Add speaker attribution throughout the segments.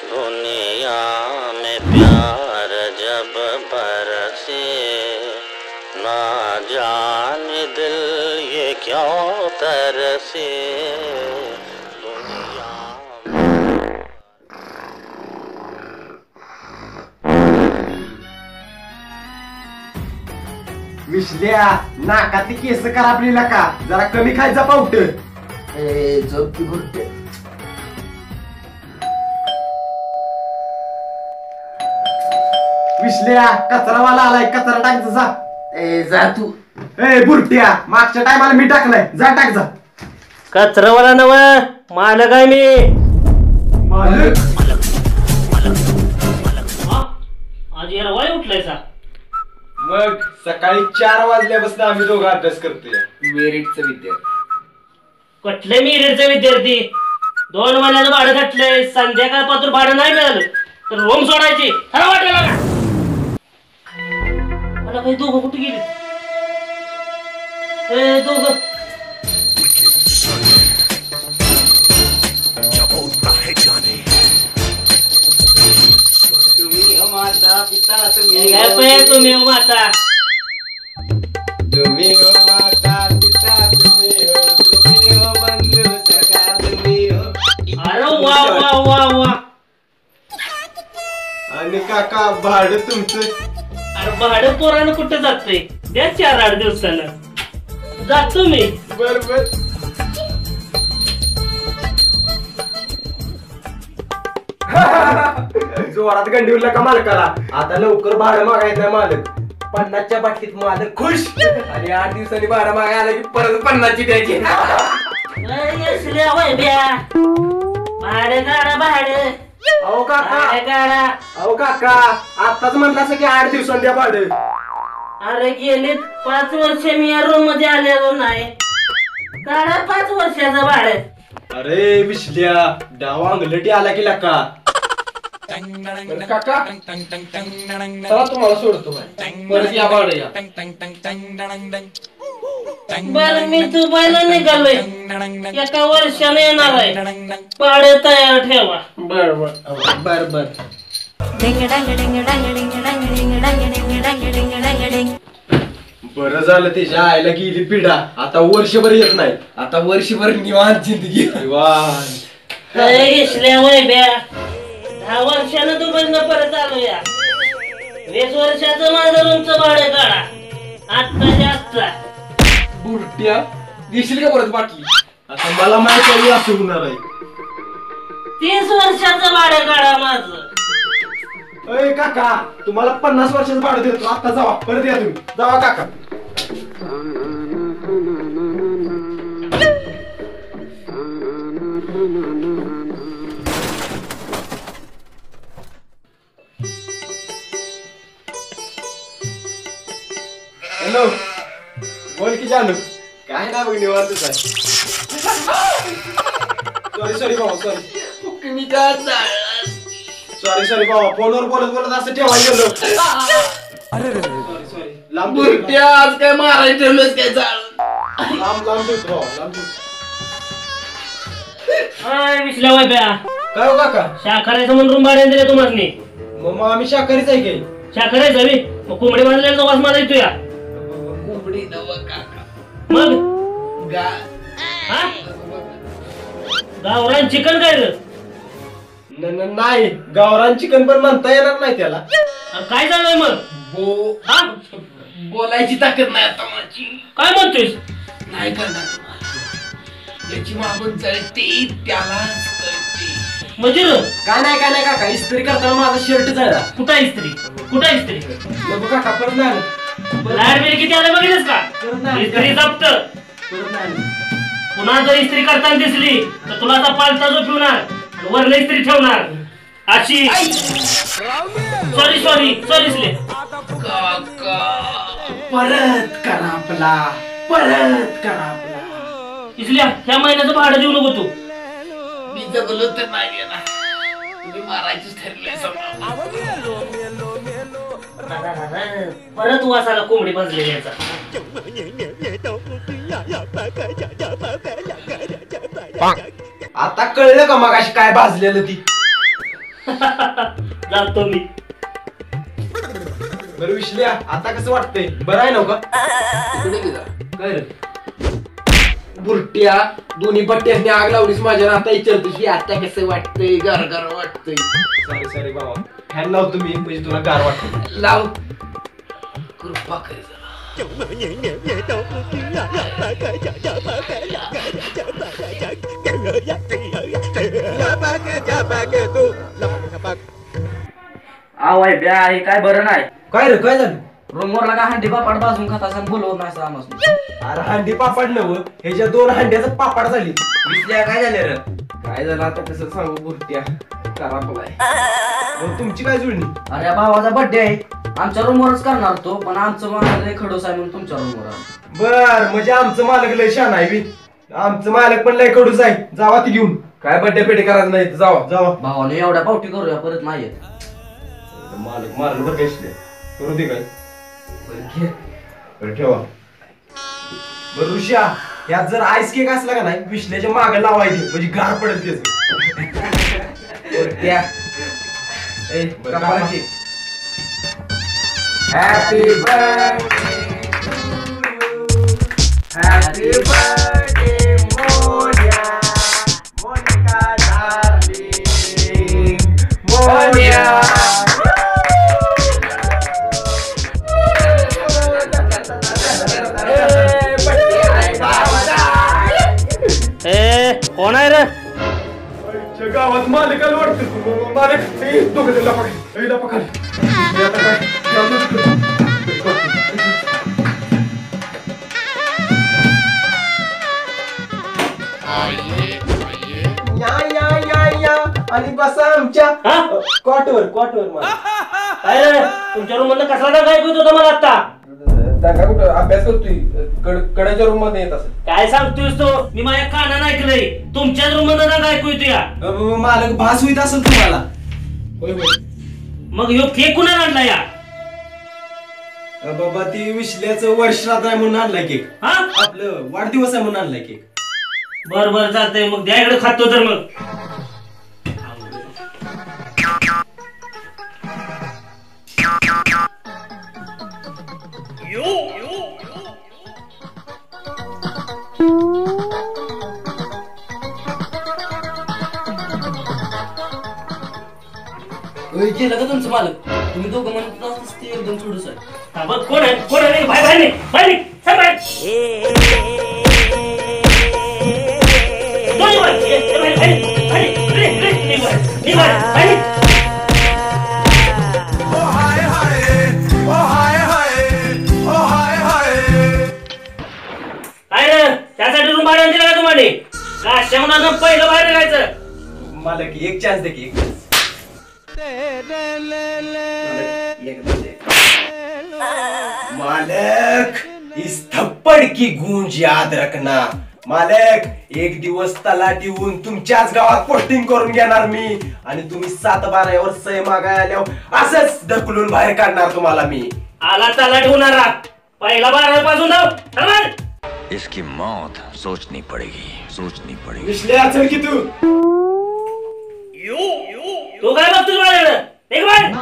Speaker 1: दुनिया में प्यार जब बरसे ना जाने दिल ये क्यों तरसे दुनिया
Speaker 2: विश्ल्या नाकात केस करा आपल्याला का जरा कमी खायचा पावट झोप की बुरटे विश्ल्या कचरावाला आलाय कचरा टाक जा जा तू ए बुरट्या मागच्या टायमाला मी टाकलाय जा टाक जा
Speaker 3: कचरावाला नव मालक आहे मी
Speaker 2: मालक
Speaker 3: आज यार वाय उठलायचा
Speaker 2: मग सकाळी 4 वाजल्यापासून आम्ही दोघं अभ्यास करतोय मेरिटचा विद्यार्थी
Speaker 3: कुठले मेरिटचे विद्यार्थी 2 महिन्याचं भाडं घातलंय संध्याकाळपासून भाडं नाही मिळालं तर रूम सोडायची खरं वाटायला का मला काही दोघं कुठे गेले दोघं
Speaker 2: माता पिता
Speaker 3: तुम्ही हो माता
Speaker 2: तुम्ही हो माता पिता तुम्ही हो बंधू सखा तुम्ही हो
Speaker 3: अरे वा वा वा वा
Speaker 2: आणि काका भाडं तुमचं
Speaker 3: अरे भाडं पोरानं कुठं जातंय द्या 4-8 दिवसानं जातो मी
Speaker 2: बर बर जोरात गंडीवला का मालकाला आता लवकर भाडं मागायचं नाही मालक 50च्या बाटलीत मालक खुश आणि 8 दिवसांनी भाडं मागायला की परत 50ची द्यायची
Speaker 3: भाडं काढा भाडं
Speaker 2: अहो काका
Speaker 3: काढा
Speaker 2: अहो काका आताच म्हणला असं की 8 दिवसांनी द्या भाडं
Speaker 3: अरे गेले 5 वर्ष मी या रूम मध्ये आलेलो नाही काढा 5 वर्षाचं भाडं
Speaker 2: अरे विश्ल्या डाव अंगलटी आला की लका काका चला तुम्हाला सोडतो परत या भाडं या
Speaker 3: बरं मी दुबईला निघालोय एका वर्षाने येणार आहे भाडं तयार ठेवा
Speaker 2: बर बर बर बर बरं झालं त्याच्या आईला गेली पिढा आता वर्षभर येत नाही आता वर्षभर निवांत जिंदगी निवांत
Speaker 3: घेतल्या वैब्या 10 वर्षानं दुबईनं परत आलोया 20 वर्षाचं माझं रूमचं भाडं काढा आत्ताच्या आजचा
Speaker 2: बुरट्या देशील का परत बाटली आता मला माहिती आहे असं होणार आहे
Speaker 3: 30 वर्षाचं भाडं काढा माझं
Speaker 2: अय काका तुम्हाला 50 वर्षाचं भाडं देतो आता जावा परत या तुम्ही जावा काका हॅलो बोल की जानू काय ना बघ निवांतच आहे सॉरी बाबा सॉरी बाबा फोनवर बोलत असं ठेवायला गेलो अरे सॉरी लांब
Speaker 4: बुरट्या आज काय मारायला ठेवलंस काय
Speaker 2: लांब ठेवतो लांब
Speaker 3: विसल्या वैब्या
Speaker 2: काय हो काका
Speaker 3: शाकाहाराचं म्हणून रूम भाड्याने दिले तुम्हाला
Speaker 2: मग आम्ही शाकाहारीच आहे की
Speaker 3: शाकाहाराचं हवी मग कोंबडी बांधलेला वास माझा येतो या
Speaker 4: कोंबडी नव काका
Speaker 3: मग हा गावरान चिकन काय रे
Speaker 2: नाही गावरान चिकन पण म्हणता येणार नाही त्याला
Speaker 3: काय झालंय मग हा
Speaker 4: बोलायची ताकद नाही आता माझी
Speaker 3: काय म्हणतोयस
Speaker 4: नाही करणार याची मागून जळते त्यालाच कळते
Speaker 3: म्हणजे
Speaker 2: काय नाही काका इस्त्री करताना माझा शर्ट जायला
Speaker 3: कुठं इस्त्री
Speaker 2: बघ काका परत नाही
Speaker 3: लाईट बिल किती आलं बघितलंस का
Speaker 2: परत नाही
Speaker 3: इस्त्री जप्त
Speaker 2: परत नाही
Speaker 3: पुन्हा जर इस्त्री करताना दिसली तर तुला आता पालता जो ठेवणार वरला इस्त्री ठेवणार अशी सॉरी इसले
Speaker 4: काका
Speaker 2: परत करा आपला
Speaker 3: इसलिया ह्या महिन्याचं भाडं देऊ नको तू
Speaker 4: मी जगलो तर नाही येणार तुम्ही मारायचीच ठरलंय समजा
Speaker 3: परत वासाला कोंबडी भाजलेली याचा
Speaker 2: आता कळलं का मग अशी काय भाजलेलं ती
Speaker 3: जातो मी.
Speaker 2: बरं विश्ल्या आता कसं वाटतंय बरं आहे ना का
Speaker 4: तिकडे गेला.
Speaker 2: काय रे बुरट्या दोन्ही बट्ट्याने आग लावलीस माझ्या आता विचारतोस की आता कसं वाटतंय गार गार वाटतंय सॉरी सॉरी बाबा फॅन लावतो मी म्हणजे तुला गार वाटत
Speaker 4: लाव कृपा करे जरा.
Speaker 5: आवाय ब्या हे काय बरं नाही.
Speaker 2: काय रे काय झालं
Speaker 5: रूमवरला का हंडी पापड भाजून खात असं बोलवत नाही आम्हाला.
Speaker 2: अरे हांडी पापड नव ह्याच्या 2 हांड्याचं पापड झाली
Speaker 5: विसल्या काय झाले रे.
Speaker 2: काय झालं आता कसं सांगू बुरट्या करापलाय तुमची काय जुळणी
Speaker 5: अरे भावाचा बर्थडे आहे आमच्या रूमवरच करणार तो पण आमचं मालक खडोस आहे म्हणून तुमच्या रूमवर.
Speaker 2: बर म्हणजे आमचं मालक लय शान आहे बी आमचं मालक पण लय कडूच आहे जावा ती घेऊन काय बड्डे पेटे करायचं नाही जावा जावा
Speaker 5: भावाने एवढ्या पावटी करूया परत नाही येत.
Speaker 2: मालक मारलं बरं काय करू दे काय बरं ठेवा बरं ऋषा यात जर आईस केक असला का नाही विश्ल्याच्या माग लावायचे म्हणजे गार पडेल त्याच happy happy birthday Monya Monika darling Monya
Speaker 3: कोण आहे रे
Speaker 2: गावात मालकाला वाटतं मालक दोघं पकड या आणि बसा आमच्या कॉटवर
Speaker 3: काय रे तुमच्या रूम मधलं कसला काय ऐकू होता मला आता
Speaker 2: दंगा कुठं अभ्यास करतोय कड्याच्या रूम मध्ये येत असेल
Speaker 3: काय सांगतोयस तो मी माझ्या कानानं ऐकलंय तुमच्याच रूम मध्ये काय ऐकू येतो या
Speaker 2: मालक भास होईत असेल तुम्हाला होय होय
Speaker 3: मग ह्यो केक कुणाला आणला या
Speaker 2: बाबा ती विश्ल्याचं वर्षरात आहे म्हणून आणलाय केक
Speaker 3: हा
Speaker 2: आपलं वाढदिवस आहे म्हणून आणलाय केक
Speaker 3: बर बर चालतंय मग द्या इकडे खातो तर मग
Speaker 5: गेलं का तुमचं मालक तुम्ही दोघं म्हणत असतास ते एकदम थोडस आहे.
Speaker 3: हा, बघ कोण आहे बाहेर बाहेर निघ, बाहेर निघ, चल बाहेर. दोन्ही बाहेर, ये, बाहेर, बाहेर, बाहेर, निघ बाहेर, निघ बाहेर, बाहेर निघ. काय रे त्यासाठी रूम भाड्याने दिला का तुम्हाला का अशा म्हणून पहिलं बाहेर निघायचं
Speaker 2: मालक एक चान्स दे की एक मालक इस थप्पड़ की गूंज याद रखना मालक एक दिवस तलाठी होऊन तुमच्याच गावात पोस्टिंग करून घेणार मी आणि तुम्ही 7-12 सही मागाय आल्यावर असंच ढकलून बाहेर काढणार तुम्हाला मी
Speaker 3: आला तलाठी होणारा पहिला 12 पासून जाऊ
Speaker 6: इसकी मौत सोचनी पड़ेगी
Speaker 2: विश्ल्या चल की तू
Speaker 3: तू काय बघतोस माझ्याकडे एक बाहेर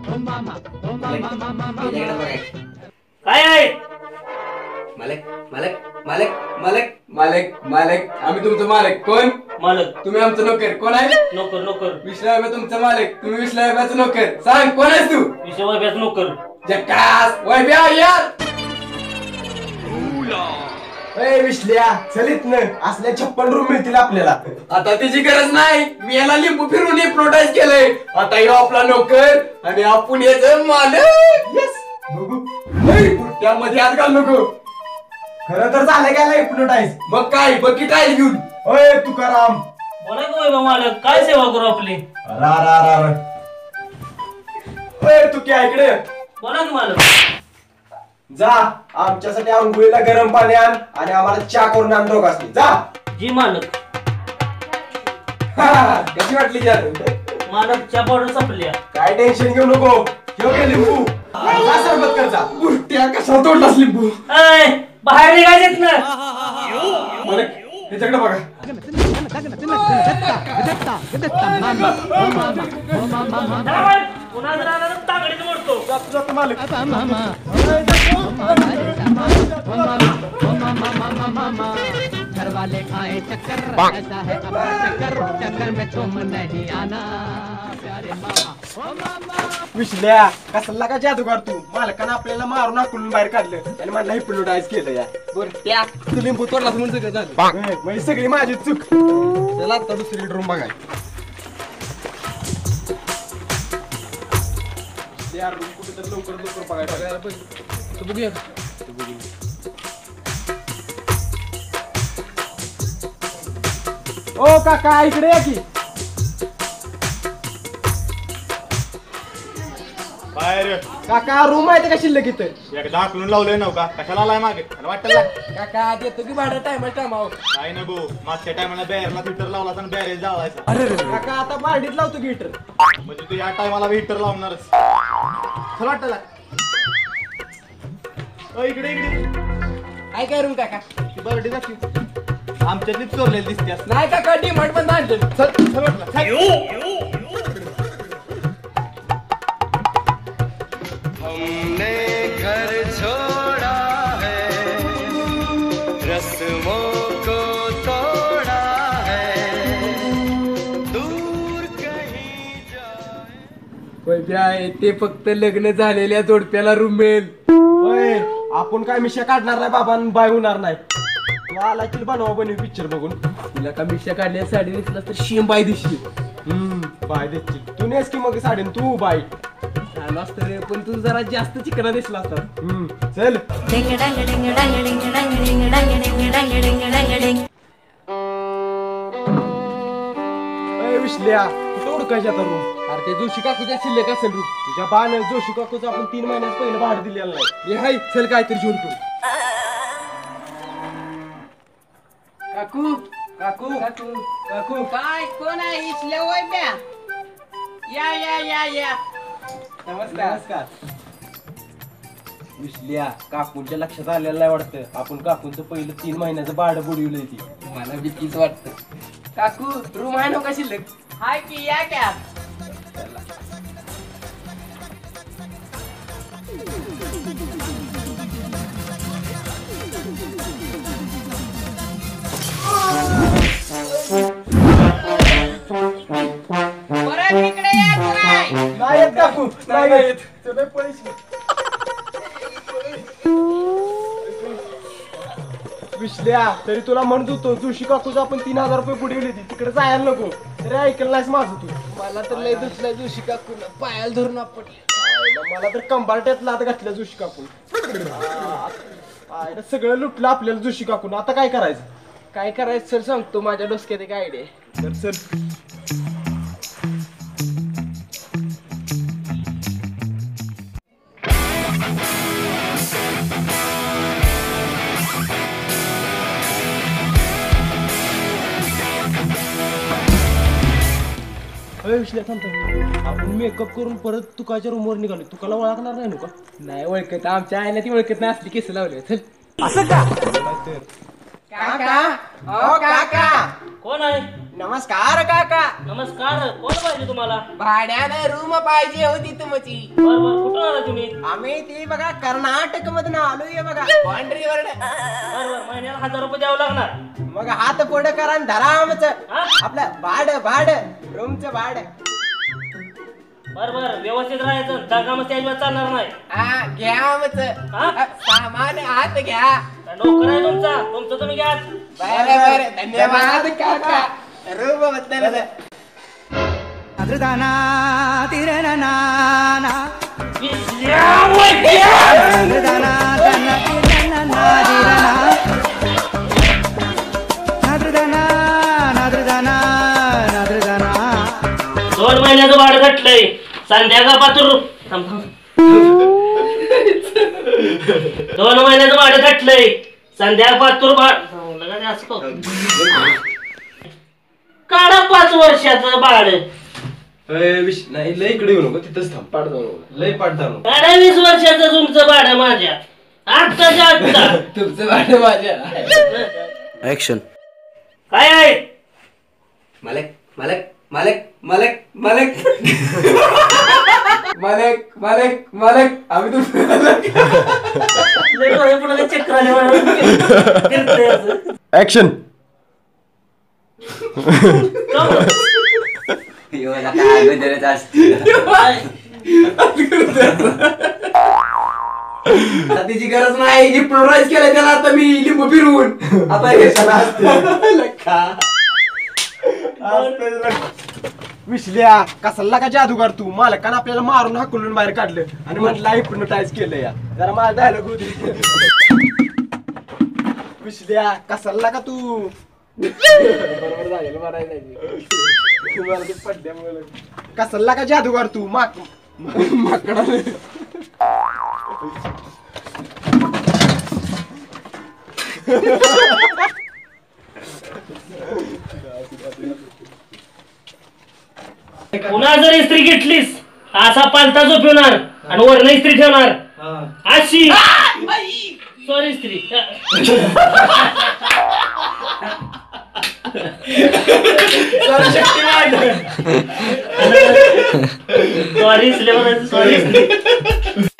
Speaker 3: काय आहे
Speaker 7: मालक मालक मालक मालक मालक मालक आम्ही तुमचं मालक कोण
Speaker 3: मालक
Speaker 7: तुम्ही आमचं नोकर कोण आहे
Speaker 3: नोकर नोकर
Speaker 7: विश्लाबाई तुमचा मालक तुम्ही विश्लाबाईचा नोकर सांग कोण आहेस तू
Speaker 3: विषय वैभ्याच नोकर
Speaker 7: जकास वैभ्या यार
Speaker 2: ए विश्ल्या चलित न असल्या 56 रूम मिळतील आपल्याला
Speaker 7: आता त्याची गरज नाही मी याला लिंबू फिरून हिप्नोटाइज केलंय आता ह्यो आपला नोकर आणि आपण याचं मालक
Speaker 2: यस बघू
Speaker 7: त्यामध्ये हात घाल नको
Speaker 2: खरं तर झालं काय हिप्नोटाइज
Speaker 7: मग काय बकेट आहे घेऊन
Speaker 2: ओय तुकाराम
Speaker 3: बोला की वैभव मालक काय सेवा करू आपली
Speaker 2: रा रा रा रा ओय तू काय इकडे
Speaker 3: बोला की मालक
Speaker 2: जा आमच्यासाठी आंघोळीला गरम पाणी आण आणि आम्हाला चहा करून आण दोघांनी जा
Speaker 3: जी मालक
Speaker 2: कशी वाटली चहा
Speaker 3: मालक च्या पावडर संपल्या
Speaker 2: काय टेन्शन घेऊ नको घेऊ घे लिंबू जा सरबत कर जा
Speaker 7: त्या कसा तोडलास लिंबू
Speaker 3: बाहेर निघायचेत ना
Speaker 7: मालक
Speaker 2: याच्याकडे बघा.
Speaker 3: पुन्हा जर आला तर तांगडीत मोडतो.
Speaker 2: जातो जातो मालक.
Speaker 8: घर वाले खाए चक्कर ऐसा है अपना चक्कर चक्कर में तुम नहीं आना प्यारे मामा ओ मामा.
Speaker 2: विश्ल्या कसला का जादूगार तू. मालकानं आपल्याला मारून हाकलून बाहेर काढलं आणि मला हिप्नोटाईज केलं या.
Speaker 7: बरं त्या तू लिंबू तोडलास म्हणून सगळं झालं.
Speaker 2: म्हणजे सगळी माझी चूक.
Speaker 7: चला आता दुसरी रूम बघाय.
Speaker 2: यार कुठे तर लवकर लवकर बघायला पाहिजे.
Speaker 7: बघूया.
Speaker 2: ओ काका इकडे या की.
Speaker 9: बाहेर
Speaker 2: काका रूम आहे का शिल्लक इथं.
Speaker 9: एकदा हाकलून लावलंय नव्हता कशाला आलाय मागे वाटलं
Speaker 7: काका देतो की भाडं टायमावर.
Speaker 9: काय नको मागच्या टायमाला बॅरला हिटर लावला तर बॅरेज जावायचा.
Speaker 2: अरे काका आता बार्डीत लावतो गिटर.
Speaker 9: म्हणजे तू या टायमाला हिटर लावणारच. चला वाटलं इकडे इकडे
Speaker 7: काय काय रूम काका.
Speaker 9: ती बर्डी दाखव. आमच्यातलीच चोरलेली दिसते.
Speaker 7: नाही काका डिमांड पण आणलं.
Speaker 9: चल वाटलं
Speaker 7: ते फक्त लग्न झालेल्या जोडप्याला रूम मिळेल.
Speaker 2: होय आपण काय मिशा काढणार नाही बाबा आणि बाय होणार नाही. तू आला की बनवा बनवी पिक्चर बघून.
Speaker 7: तुला का मिशा काढल्या साडी नेसला तर शेम बाय दिसली.
Speaker 2: बाय देतील. तू नेस की मग साडीन तू बाय.
Speaker 7: झालं असतं रे पण तू जरा जास्त चिकना दिसला असता.
Speaker 2: चल
Speaker 10: Ding dang ding dang ding dang ding dang ding dang ding dang ding.
Speaker 2: विश्ल्या कुठं उडकायच्या आता रूम.
Speaker 7: अरे ते जोशी काकूच्या शिल्लक असेल रूम.
Speaker 2: तुझ्या बाण जोशी काकूचं आपण 3 महिन्यात पहिलं भाडं दिलेलं नाही.
Speaker 7: हे हाय चल काहीतरी घेऊन तू. काकू काकू काकू काकू
Speaker 8: काय कोण आहे इथल्या वैब्या या या या या.
Speaker 2: नमस्कार. विश्ल्या काकूंच्या लक्षात आलेलं नाही वाटतं. आपण काकूंचं पहिलं 3 महिन्याचं भाडं बुडविलंय ती.
Speaker 7: मला भीतीच वाटतं. काकू रूम आहे ना का शिल्लक.
Speaker 8: हाय की या क्या. परत इकडे या काय.
Speaker 2: नाही येत काकू नाही येत. चल पैसे. विश्ल्या तरी तुला म्हणत होतो जोशी काकूचं आपण 3000 रुपये बुडविली होती तिकडे जायला नको. तरी ऐकलं नाहीस माझं तू.
Speaker 7: मला तर लय दुसऱ्या जोशी काकू पायाला धरून आपटले.
Speaker 2: मला तर कंबारट्यात लाद घातल्या जोशी काकून. सगळं लुटलं आपल्याला जोशी काकून. आता काय करायचं.
Speaker 7: काय करायचं सर सांगतो माझ्या डोसक्यात एक आयडिया.
Speaker 2: तर चल. आपण मेकअप करून परत तुकाच्या रूमवर निघालो. तुकाला ओळखणार नाही का.
Speaker 7: नाही ओळखत. आमच्या आईने ती ओळखत नाही असली केस लावले. चल.
Speaker 2: असं का.
Speaker 7: काका ओ काका.
Speaker 3: कोण आहे.
Speaker 7: नमस्कार काका.
Speaker 3: नमस्कार. कोण पाहिजे तुम्हाला.
Speaker 7: भाड्यानं रूम पाहिजे होती तुमची.
Speaker 3: बरोबर कुठून आला तुम्ही.
Speaker 7: आम्ही ती बघा कर्नाटक मधून आलोय बघा. पांढरीवर.
Speaker 3: बरोबर महिन्याला 1000 रुपये द्यावं लागणार.
Speaker 7: मग हात पुढे करा आणि धरा आमचं
Speaker 3: हा?
Speaker 7: आपलं भाडं रूमचं भाडं.
Speaker 3: बरोबर व्यवस्थित राहायचं. दगामस्ती अजिबात चालणार नाही.
Speaker 7: हा घ्या आमचं.
Speaker 3: हा?
Speaker 7: सामान हात घ्या.
Speaker 3: काय नोकर आहे तुमचं तुम्ही घ्या.
Speaker 7: बरं धन्यवाद काका. रूम बद्दल.
Speaker 3: दोन महिन्याचं भाडं घटलंय. संध्याकाळ पातूर 2 महिन्याचं भाडं घटलंय. संध्याकाळ पातूर काढा 5 वर्षाचं भाडं.
Speaker 2: नाही लय इकडे येऊ नको. तिथंच थांब. पाठ जाऊ नको. लय पाठ जाऊ नको.
Speaker 3: काढा 20 वर्षाचं तुमचं भाडं माझ्या. आत्ताच्या आत्ता.
Speaker 7: तुमचं भाडं माझ्या.
Speaker 5: ऍक्शन.
Speaker 3: काय आहे
Speaker 7: मालक मालक मालक मालक मालक मालक मालक मालक आम्ही
Speaker 3: चक्कर आले
Speaker 2: ऍक्शन.
Speaker 7: तिची गरज नाही हिप्नोटाईज केलं त्याला आता मी लिंबू फिरवून आता हे
Speaker 2: विसल्या कसला का जादूगार तू मालकानं आपल्याला मारून हाकलून बाहेर काढलं आणि म्हटलं हिप्नोटाईज केलं या जरा माझा डायलॉग होती. विसल्या कसला का तू बरोबर झालेलं पडल्यामुळे कसला का जादूगार तू माकडा
Speaker 3: पुन्हा जर इस्त्री घेतलीस असा पालता झोपवणार आणि वरण इस्त्री ठेवणार अशी सॉरी इस्त्री सॉरी सॉरी